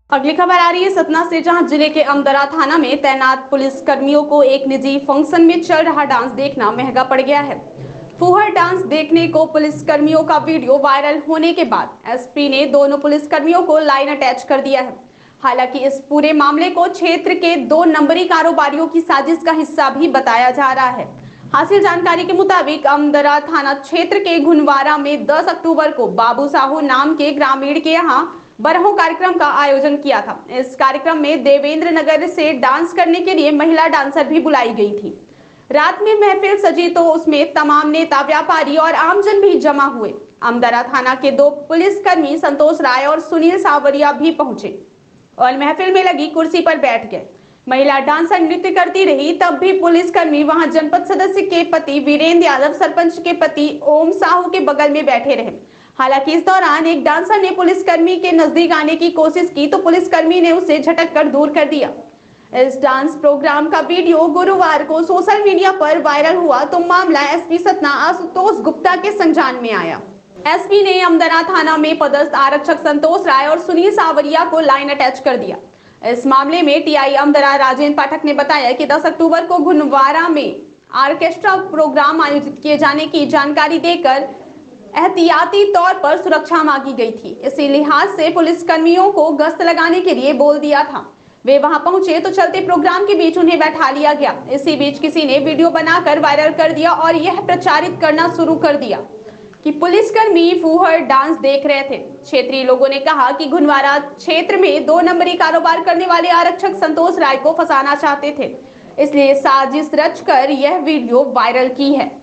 अगली खबर आ रही है सतना से, जहां जिले के अमदरा थाना में तैनात पुलिस कर्मियों को एक निजी फंक्शन में चल रहा डांस देखना महंगा पड़ गया है। फूहड़ डांस देखने को पुलिस कर्मियों का वीडियो वायरल होने के बाद एसपी ने दोनों पुलिस कर्मियों को लाइन अटैच कर दिया है। हालांकि इस पूरे मामले को क्षेत्र के 2 नंबरी कारोबारियों की साजिश का हिस्सा भी बताया जा रहा है। हासिल जानकारी के मुताबिक अमदरा थाना क्षेत्र के घुनवारा में 10 अक्टूबर को बाबू साहू नाम के ग्रामीण के यहाँ बरहो कार्यक्रम का आयोजन किया था। इस कार्यक्रम में देवेंद्र नगर से डांस करने के लिए महिला डांसर भी बुलाई गई थी। रात में महफिल सजी तो उसमें तमाम नेता, व्यापारी और आमजन भी जमा हुए। अमदरा थाना के 2 पुलिसकर्मी संतोष राय और सुनील सावरिया भी पहुंचे और महफिल में लगी कुर्सी पर बैठ गए। महिला डांसर नृत्य करती रही, तब भी पुलिसकर्मी वहां जनपद सदस्य के पति वीरेंद्र यादव, सरपंच के पति ओम साहू के बगल में बैठे रहे। हालांकि इस दौरान एक डांसर ने पुलिसकर्मी के नजदीक आने की कोशिश की तो पुलिसकर्मी ने उसे झटक कर दूर कर दिया। इस डांस प्रोग्राम का वीडियो गुरुवार को सोशल मीडिया पर वायरल हुआ तो मामला एसपी सतना आशुतोष गुप्ता के संज्ञान में आया। एसपी ने अमदरा थाना में पदस्थ आरक्षक संतोष राय और सुनील सावरिया को लाइन अटैच कर दिया। इस मामले में टीआई अमदरा राजेंद्र पाठक ने बताया कि 10 अक्टूबर को घुनवारा में ऑर्केस्ट्रा प्रोग्राम आयोजित किए जाने की जानकारी देकर एहतियाती तौर पर सुरक्षा मांगी गई थी। इसी लिहाज से पुलिसकर्मियों को गश्त लगाने के लिए बोल दिया था। वे वहां पहुंचे तो चलते प्रोग्राम के बीच उन्हें बैठा लिया गया। इसी बीच किसी ने वीडियो बनाकर वायरल कर दिया और यह प्रचारित करना शुरू कर दिया कि पुलिसकर्मी फूहड़ डांस देख रहे थे। क्षेत्रीय लोगों ने कहा कि घुनवारा क्षेत्र में 2 नंबरी कारोबार करने वाले आरक्षक संतोष राय को फंसाना चाहते थे, इसलिए साजिश रचकर यह वीडियो वायरल की है।